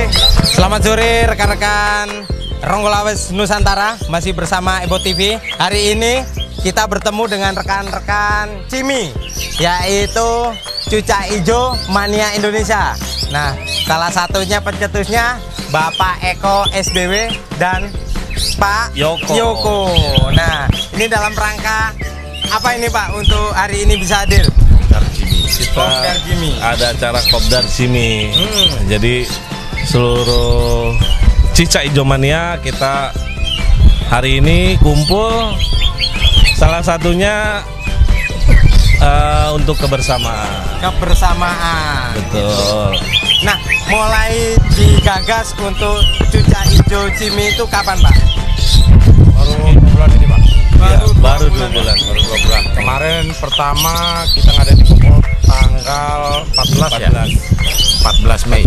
Selamat sore rekan-rekan Ronggolawes Nusantara, masih bersama Ebo TV. Hari ini kita bertemu dengan rekan-rekan Cimi, yaitu Cucak Ijo Mania Indonesia. Nah, salah satunya pencetusnya Bapak Eko SBW dan Pak Yoko. Nah, ini dalam rangka apa ini Pak untuk hari ini bisa hadir? Kita ada acara Kopdar Cimi. Jadi seluruh Cucak Ijo Mania kita hari ini kumpul, salah satunya untuk kebersamaan. Betul. Nah, mulai digagas untuk Cucak Ijo Cimi itu kapan Pak? Baru 2 bulan ini Pak. Baru 2 bulan. Kemarin pertama kita ngadain di Kumpul tanggal 14 Mei.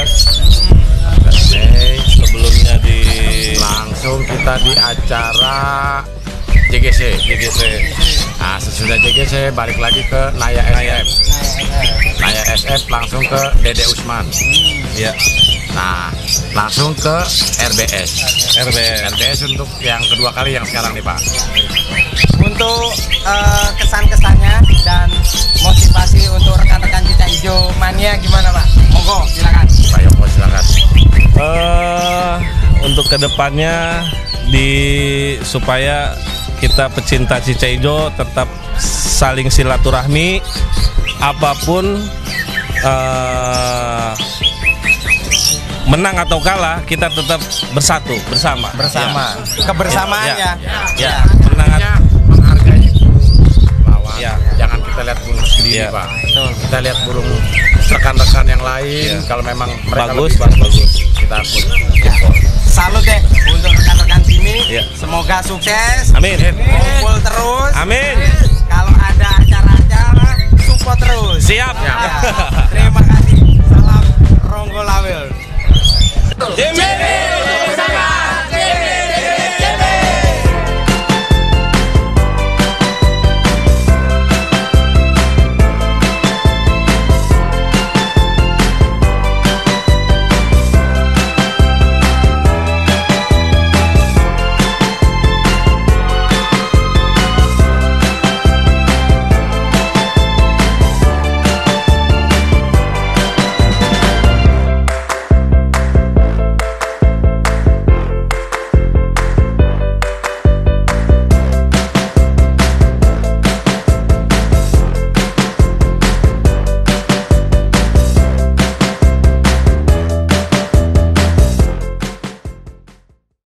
Sebelumnya langsung kita di acara JGC. Nah, sesudah JGC balik lagi ke Naya SF langsung ke Dede Usman. Ya. Nah, langsung ke RBS untuk yang kedua kali yang sekarang nih Pak. Untuk kesan-kesannya dan motivasi untuk rekan-rekan Cucak Ijo Mania gimana Pak? Monggo silakan. Pak Yoko silakan. Untuk kedepannya supaya kita pecinta Cucak Ijo tetap saling silaturahmi, apapun menang atau kalah kita tetap bersama. Kebersamaannya. Ya. Menang Menghargai lawan. Ya. Jangan kita lihat burung sendiri Ya. Pak. Kita lihat burung rekan-rekan yang lain. Ya. Kalau memang mereka Bagus, lebih bagus, kita pun. Salut deh untuk rekan-rekan sini. Ya. Semoga sukses. Amin. Kumpul terus. Amin. Kalau ada acara-acara, support terus. Siap. Ya. Terima kasih. Salam Ronggolawes.